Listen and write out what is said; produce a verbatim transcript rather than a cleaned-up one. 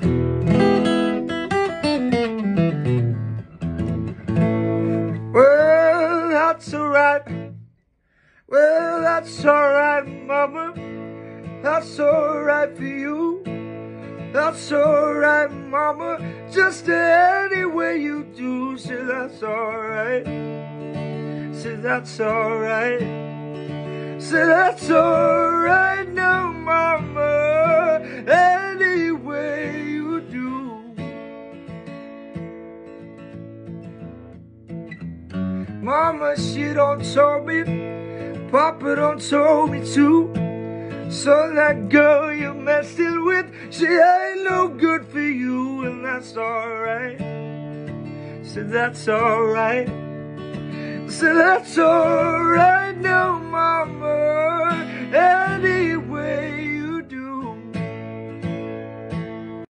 Well, that's alright. Well, that's alright, mama. That's alright for you. That's alright, mama. Just any way you do. Say that's alright. Say that's alright. Say that's alright now, mama. Any way you do. Mama, she don't tell me. Papa don't tell me to. So that girl you're messing with, she ain't no good for you, and that's alright. So that's alright. So that's alright now, mama. And